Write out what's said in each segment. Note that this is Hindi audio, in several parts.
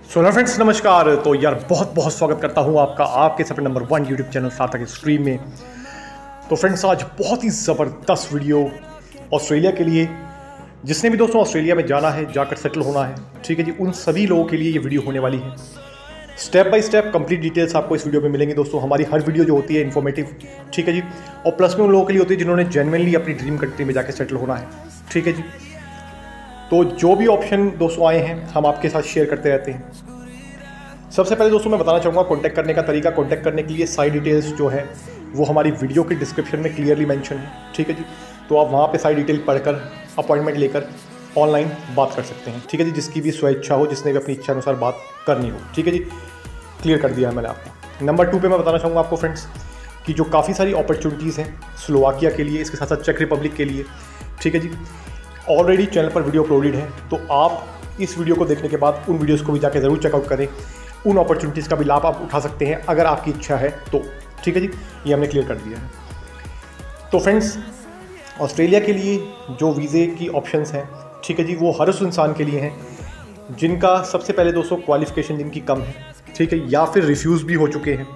हेलो फ्रेंड्स, नमस्कार। तो यार बहुत बहुत स्वागत करता हूँ आपका आपके सफर number 1 YouTube channel Sarthak stream में। तो फ्रेंड्स, आज बहुत ही ज़बरदस्त वीडियो ऑस्ट्रेलिया के लिए, जिसने भी दोस्तों ऑस्ट्रेलिया में जाना है, जाकर सेटल होना है, ठीक है जी, उन सभी लोगों के लिए ये वीडियो होने वाली है। Step by step complete details आपको इस वीडियो में मिलेंगी दोस्तों। हमारी हर वीडियो जो होती है इन्फॉर्मेटिव, ठीक है जी, और प्लस में उन लोगों के लिए होती है जिन्होंने जेन्युइनली अपनी ड्रीम कंट्री में जाकर सेटल होना है, ठीक है जी। तो जो भी ऑप्शन दोस्तों आए हैं हम आपके साथ शेयर करते रहते हैं। सबसे पहले दोस्तों मैं बताना चाहूँगा कॉन्टैक्ट करने का तरीका। कॉन्टैक्ट करने के लिए सारी डिटेल्स जो है वो हमारी वीडियो के डिस्क्रिप्शन में क्लियरली मेंशन है, ठीक है जी। तो आप वहाँ पे सारी डिटेल पढ़कर अपॉइंटमेंट लेकर ऑनलाइन बात कर सकते हैं, ठीक है जी, जिसकी भी स्वेच्छा हो, जिसने भी अपनी इच्छा अनुसार बात करनी हो, ठीक है जी। क्लियर कर दिया है मैंने आपको। नंबर 2 पे मैं बताना चाहूँगा आपको फ्रेंड्स कि जो काफ़ी सारी अपॉर्चुनिटीज़ हैं स्लोवाकिया के लिए, इसके साथ साथ चेक रिपब्लिक के लिए, ठीक है जी। ऑलरेडी चैनल पर वीडियो अपलोडेड है, तो आप इस वीडियो को देखने के बाद उन वीडियोज़ को भी जाकर ज़रूर चेकआउट करें। उन अपॉर्चुनिटीज़ का भी लाभ आप उठा सकते हैं अगर आपकी इच्छा है तो, ठीक है जी। ये हमने क्लियर कर दिया है। तो फ्रेंड्स, ऑस्ट्रेलिया के लिए जो वीज़े की ऑप्शंस हैं, ठीक है जी, वो हर उस इंसान के लिए हैं जिनका सबसे पहले दोस्तों क्वालिफ़िकेशन जिनकी कम है, ठीक है, या फिर रिफ्यूज़ भी हो चुके हैं,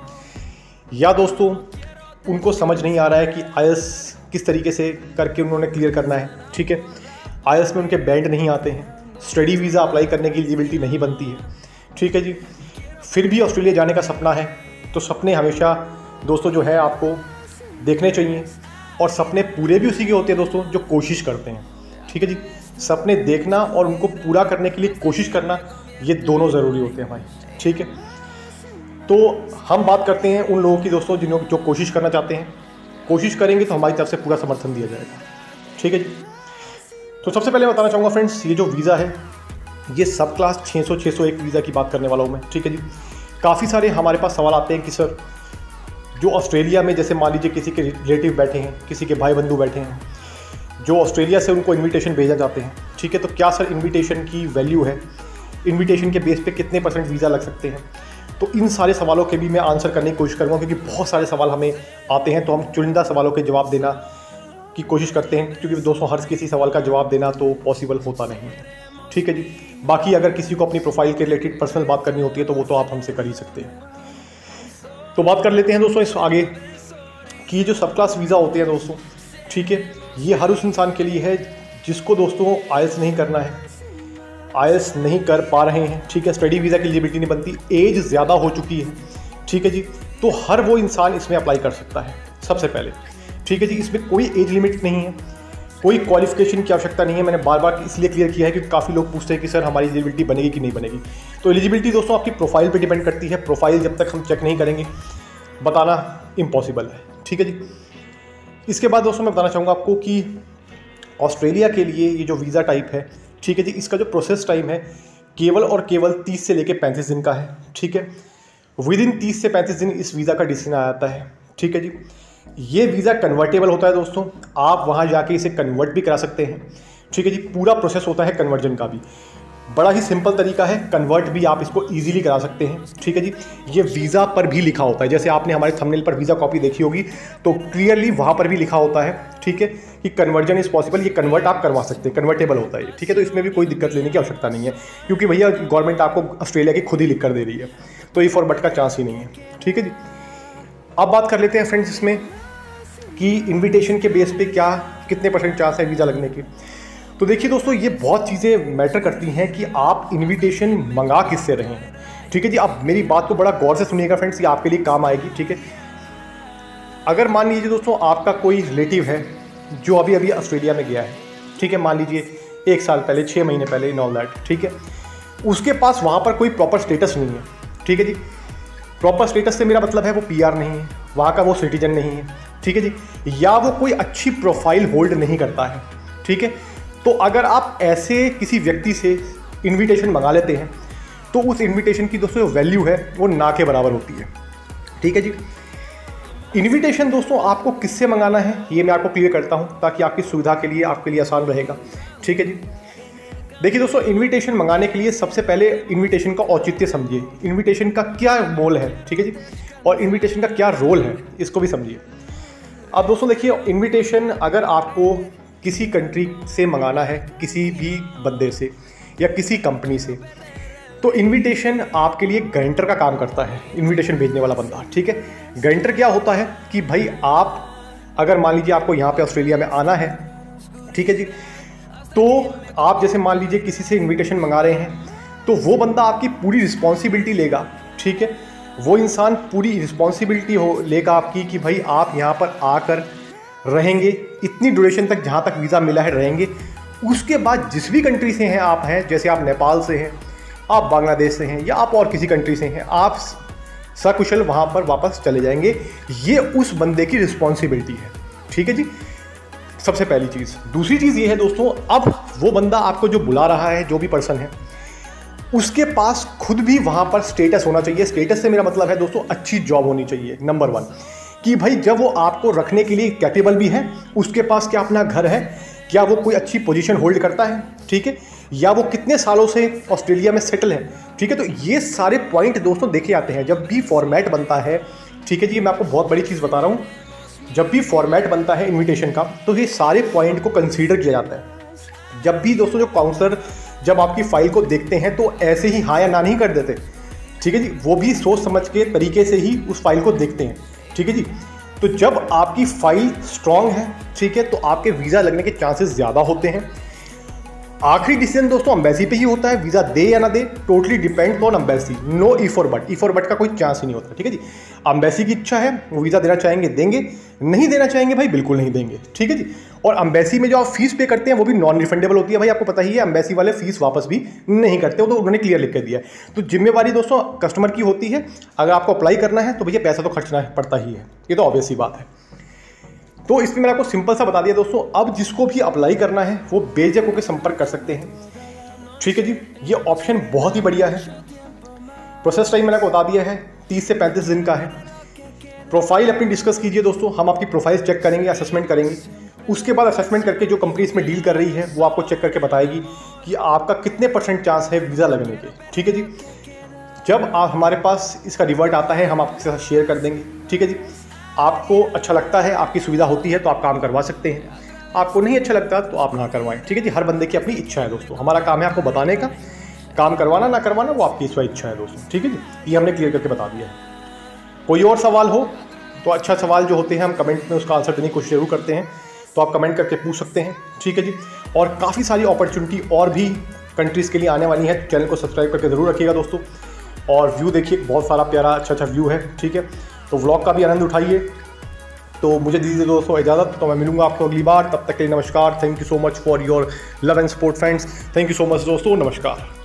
या दोस्तों उनको समझ नहीं आ रहा है कि आईएलटीएस किस तरीके से करके उन्होंने क्लियर करना है, ठीक है। आईएलटीएस में उनके बैंड नहीं आते हैं, स्टडी वीज़ा अप्लाई करने की एलिजिबिलिटी नहीं बनती है, ठीक है जी। फिर भी ऑस्ट्रेलिया जाने का सपना है, तो सपने हमेशा दोस्तों जो है आपको देखने चाहिए, और सपने पूरे भी उसी के होते हैं दोस्तों जो कोशिश करते हैं, ठीक है जी। सपने देखना और उनको पूरा करने के लिए कोशिश करना, ये दोनों ज़रूरी होते हैं भाई, ठीक है। तो हम बात करते हैं उन लोगों की दोस्तों जिन्होंने जो कोशिश करना चाहते हैं। कोशिश करेंगे तो हमारी तरफ से पूरा समर्थन दिया जाएगा, ठीक है जी। तो सबसे पहले बताना चाहूँगा फ्रेंड्स, ये जो वीज़ा है ये सब क्लास 601 वीज़ा की बात करने वाला हूँ मैं, ठीक है जी। काफ़ी सारे हमारे पास सवाल आते हैं कि सर जो ऑस्ट्रेलिया में, जैसे मान लीजिए किसी के रिलेटिव बैठे हैं, किसी के भाई बंधु बैठे हैं, जो ऑस्ट्रेलिया से उनको इन्विटेशन भेजा जाते हैं, ठीक है, तो क्या सर इन्विटेशन की वैल्यू है, इन्विटेशन के बेस पे कितने % वीज़ा लग सकते हैं। तो इन सारे सवालों के भी मैं आंसर करने की कोशिश करूँगा, क्योंकि बहुत सारे सवाल हमें आते हैं, तो हम चुनिंदा सवालों के जवाब देना की कोशिश करते हैं, क्योंकि दोस्तों हर किसी सवाल का जवाब देना तो पॉसिबल होता नहीं है, ठीक है जी। बाकी अगर किसी को अपनी प्रोफाइल के रिलेटेड पर्सनल बात करनी होती है तो वो तो आप हमसे कर ही सकते हैं। तो बात कर लेते हैं दोस्तों इस आगे कि जो सब क्लास वीज़ा होते हैं दोस्तों, ठीक है, ये हर उस इंसान के लिए है जिसको दोस्तों आईएलटीएस नहीं करना है, आईएलटीएस नहीं कर पा रहे हैं, ठीक है, स्टडी वीज़ा की एलिजिबिलिटी नहीं बनती, एज ज़्यादा हो चुकी है, ठीक है जी। तो हर वो इंसान इसमें अप्लाई कर सकता है सबसे पहले, ठीक है जी। इसमें कोई एज लिमिट नहीं है, कोई क्वालिफिकेशन की आवश्यकता नहीं है। मैंने बार बार इसलिए क्लियर किया है क्योंकि काफ़ी लोग पूछते हैं कि सर हमारी एलिजिबिलिटी बनेगी कि नहीं बनेगी। तो एलिजिबिलिटी दोस्तों आपकी प्रोफाइल पे डिपेंड करती है। प्रोफाइल जब तक हम चेक नहीं करेंगे बताना इम्पॉसिबल है, ठीक है जी। इसके बाद दोस्तों मैं बताना चाहूँगा आपको कि ऑस्ट्रेलिया के लिए ये जो वीज़ा टाइप है, ठीक है जी, इसका जो प्रोसेस टाइम है केवल और केवल 30 से लेकर 35 दिन का है, ठीक है। विद इन 30 से 35 दिन इस वीज़ा का डिसीजन आ जाता है, ठीक है जी। ये वीज़ा कन्वर्टेबल होता है दोस्तों, आप वहाँ जाके इसे कन्वर्ट भी करा सकते हैं, ठीक है जी। पूरा प्रोसेस होता है कन्वर्जन का भी, बड़ा ही सिंपल तरीका है, कन्वर्ट भी आप इसको इजीली करा सकते हैं, ठीक है जी। ये वीज़ा पर भी लिखा होता है, जैसे आपने हमारे थंबनेल पर वीज़ा कॉपी देखी होगी तो क्लियरली वहाँ पर भी लिखा होता है, ठीक है, कि कन्वर्जन इज़ पॉसिबल। ये कन्वर्ट आप करवा सकते हैं, कन्वर्टेबल होता है, ठीक है। तो इसमें भी कोई दिक्कत लेने की आवश्यकता नहीं है, क्योंकि भैया गवर्नमेंट आपको ऑस्ट्रेलिया की खुद ही लिख कर दे रही है, तो ये फॉर बट का चांस ही नहीं है, ठीक है जी। अब बात कर लेते हैं फ्रेंड्स इसमें कि इनविटेशन के बेस पे क्या कितने % चांस है वीज़ा लगने की। तो देखिए दोस्तों, ये बहुत चीज़ें मैटर करती हैं कि आप इनविटेशन मंगा किससे रहे हैं, ठीक है जी। अब मेरी बात को बड़ा गौर से सुनिएगा फ्रेंड्स, ये आपके लिए काम आएगी, ठीक है। अगर मान लीजिए दोस्तों आपका कोई रिलेटिव है जो अभी अभी ऑस्ट्रेलिया में गया है, ठीक है, मान लीजिए 1 साल पहले, 6 महीने पहले, इन ऑल दैट, ठीक है, उसके पास वहाँ पर कोई प्रॉपर स्टेटस नहीं है, ठीक है जी। प्रॉपर स्टेटस से मेरा मतलब है वो पीआर नहीं है, वहाँ का वो सिटीजन नहीं है, ठीक है जी, या वो कोई अच्छी प्रोफाइल होल्ड नहीं करता है, ठीक है। तो अगर आप ऐसे किसी व्यक्ति से इनविटेशन मंगा लेते हैं तो उस इनविटेशन की दोस्तों जो वैल्यू है वो ना के बराबर होती है, ठीक है जी। इनविटेशन दोस्तों आपको किससे मंगाना है ये मैं आपको क्लियर करता हूँ, ताकि आपकी सुविधा के लिए आपके लिए आसान रहेगा, ठीक है जी। देखिए दोस्तों, इनविटेशन मंगाने के लिए सबसे पहले इनविटेशन का औचित्य समझिए, इनविटेशन का क्या मोल है, ठीक है जी, और इनविटेशन का क्या रोल है इसको भी समझिए। अब दोस्तों देखिए, इनविटेशन अगर आपको किसी कंट्री से मंगाना है, किसी भी बंदे से या किसी कंपनी से, तो इनविटेशन आपके लिए गारंटर का काम करता है, इनविटेशन भेजने वाला बंदा, ठीक है। गारंटर क्या होता है कि भाई आप अगर मान लीजिए आपको यहाँ पे ऑस्ट्रेलिया में आना है, ठीक है जी, तो आप जैसे मान लीजिए किसी से इनविटेशन मंगा रहे हैं तो वो बंदा आपकी पूरी रिस्पॉन्सिबिलिटी लेगा, ठीक है। वो इंसान पूरी रिस्पॉन्सिबिलिटी लेगा आपकी कि भाई आप यहाँ पर आकर रहेंगे इतनी ड्यूरेशन तक, जहाँ तक वीज़ा मिला है रहेंगे। उसके बाद जिस भी कंट्री से हैं आप हैं, जैसे आप नेपाल से हैं, आप बांग्लादेश से हैं या आप और किसी कंट्री से हैं, आप सकुशल वहाँ पर वापस चले जाएंगे। ये उस बंदे की रिस्पॉन्सिबिलिटी है, ठीक है जी, सबसे पहली चीज़। दूसरी चीज़ ये है दोस्तों, अब वो बंदा आपको जो बुला रहा है, जो भी पर्सन है, उसके पास खुद भी वहाँ पर स्टेटस होना चाहिए। स्टेटस से मेरा मतलब है दोस्तों अच्छी जॉब होनी चाहिए, नंबर 1, कि भाई जब वो आपको रखने के लिए कैपेबल भी है, उसके पास क्या अपना घर है, क्या वो कोई अच्छी पोजीशन होल्ड करता है, ठीक है, या वो कितने सालों से ऑस्ट्रेलिया में सेटल है, ठीक है। तो ये सारे पॉइंट दोस्तों देखे आते हैं जब भी फॉर्मेट बनता है, ठीक है जी। मैं आपको बहुत बड़ी चीज़ बता रहा हूँ, जब भी फॉर्मेट बनता है इन्विटेशन का तो ये सारे पॉइंट को कंसीडर किया जाता है। जब भी दोस्तों जो काउंसलर जब आपकी फ़ाइल को देखते हैं तो ऐसे ही हाँ या ना नहीं कर देते, ठीक है जी, वो भी सोच समझ के तरीके से ही उस फाइल को देखते हैं, ठीक है जी। तो जब आपकी फ़ाइल स्ट्रॉन्ग है, ठीक है, तो आपके वीज़ा लगने के चांसेस ज़्यादा होते हैं। आखिरी डिसीजन दोस्तों एम्बेसी पे ही होता है, वीज़ा दे या ना दे, totally depend on embassy, no ई फॉर बट का कोई चांस ही नहीं होता, ठीक है जी। एम्बेसी की इच्छा है, वो वीज़ा देना चाहेंगे देंगे, नहीं देना चाहेंगे भाई बिल्कुल नहीं देंगे, ठीक है जी। और एम्बेसी में जो आप फीस पे करते हैं वो भी नॉन रिफंडेबल होती है, भाई आपको पता ही है, एम्बेसी वाले फीस वापस भी नहीं करते हो, तो उन्होंने क्लियर लिख कर दिया है। तो जिम्मेवारी दोस्तों कस्टमर की होती है, अगर आपको अप्लाई करना है तो भैया पैसा तो खर्चना पड़ता ही है, ये तो ऑब्वियस सी बात है। तो इसमें मैंने आपको सिंपल सा बता दिया दोस्तों, अब जिसको भी अप्लाई करना है वो बेझिझक होकर संपर्क कर सकते हैं, ठीक है जी। ये ऑप्शन बहुत ही बढ़िया है। प्रोसेस टाइम मैंने आपको बता दिया है 30 से 35 दिन का है। प्रोफाइल अपनी डिस्कस कीजिए दोस्तों, हम आपकी प्रोफाइल चेक करेंगे, असेसमेंट करेंगे। उसके बाद असेसमेंट करके जो कंपनी इसमें डील कर रही है वो आपको चेक करके बताएगी कि आपका कितने % चांस है वीज़ा लगने के, ठीक है जी। जब आप हमारे पास इसका रिवर्ट आता है हम आपके साथ शेयर कर देंगे, ठीक है जी। आपको अच्छा लगता है, आपकी सुविधा होती है तो आप काम करवा सकते हैं, आपको नहीं अच्छा लगता तो आप ना करवाएं, ठीक है जी। हर बंदे की अपनी इच्छा है दोस्तों, हमारा काम है आपको बताने का, काम करवाना ना करवाना वो आपकी इच्छा है दोस्तों, ठीक है जी। ये हमने क्लियर करके बता दिया है। कोई और सवाल हो तो अच्छा सवाल जो होते हैं हम कमेंट में उसका आंसर देने की कोशिश जरूर करते हैं, तो आप कमेंट करके पूछ सकते हैं, ठीक है जी। और काफ़ी सारी अपॉर्चुनिटी और भी कंट्रीज़ के लिए आने वाली है, चैनल को सब्सक्राइब करके ज़रूर रखिएगा दोस्तों। और व्यू देखिए, बहुत सारा प्यारा अच्छा व्यू है, ठीक है। तो व्लॉग का भी आनंद उठाइए। तो मुझे दीजिए दोस्तों इजाज़त, तो मैं मिलूंगा आपको अगली बार, तब तक के लिए नमस्कार। Thank you so much for your love and support friends, thank you so much दोस्तों, नमस्कार।